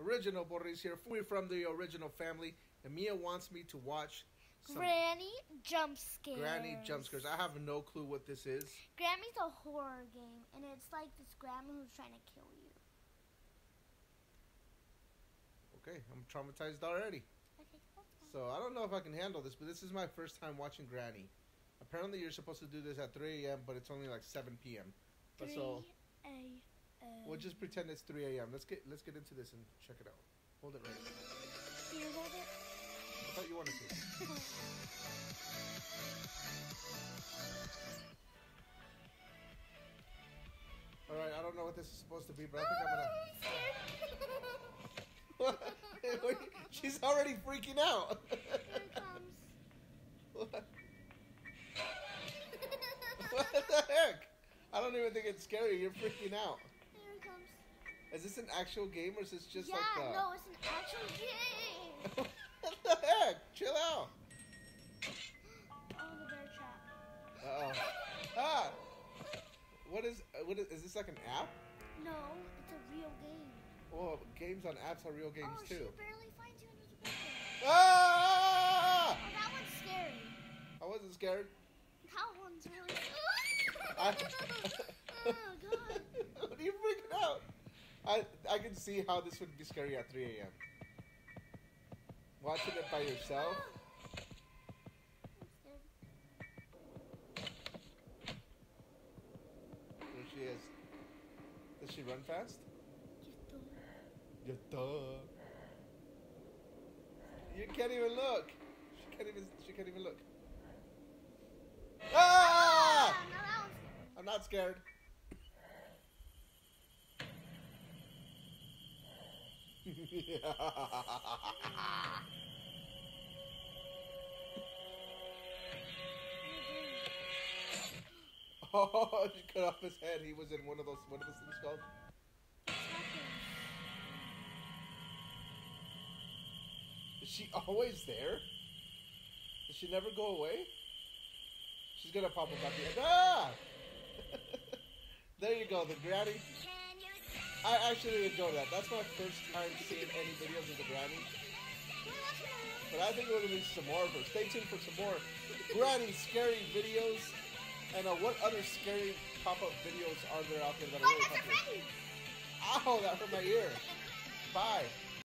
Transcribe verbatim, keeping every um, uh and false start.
Original Boris here. We're from the original family, and Mia wants me to watch some Granny jump scares. Granny jump scares. I have no clue what this is. Granny's a horror game, and it's like this grandma who's trying to kill you. Okay, I'm traumatized already. Okay, that's fine. So I don't know if I can handle this, but this is my first time watching Granny. Apparently, you're supposed to do this at three a.m., but it's only like seven p.m. But so three a.m. we'll just pretend it's three a.m. Let's get let's get into this and check it out. Hold it right. Can you hold it? I thought you wanted to. All right, I don't know what this is supposed to be, but I think I'm gonna. What? She's already freaking out. Here it comes. What? What the heck? I don't even think it's scary. You're freaking out. Here it comes. Is this an actual game or is this just yeah, like a... no, it's an actual game. What the heck? Chill out. Oh, the bear trap. Uh oh. Ah. What is? What is? Is this like an app? No, it's a real game. Well, games on apps are real games oh, too. she barely finds you under the bed. Ah! Oh, that one's scary. I wasn't scared. That one's really scary. I... Oh, God. What are you freaking out? I I can see how this would be scary at three a.m. Watching it by yourself. I'm scared. There she is. Does she run fast? You Yeah, duh. You can't even look. She can't even. She can't even look. Ah! Ah, no, that one's scary. I'm not scared. Oh, she cut off his head. He was in one of those. What are those things called? Is she always there? Does she never go away? She's gonna pop up at the end. Ah! There you go, the Granny. I actually enjoy that. That's my first time seeing any videos of the Granny. But I think we're gonna do some more of her. Stay tuned for some more Granny scary videos. And uh, what other scary pop-up videos are there out there that are really popular? Ow, that hurt my ear. Bye.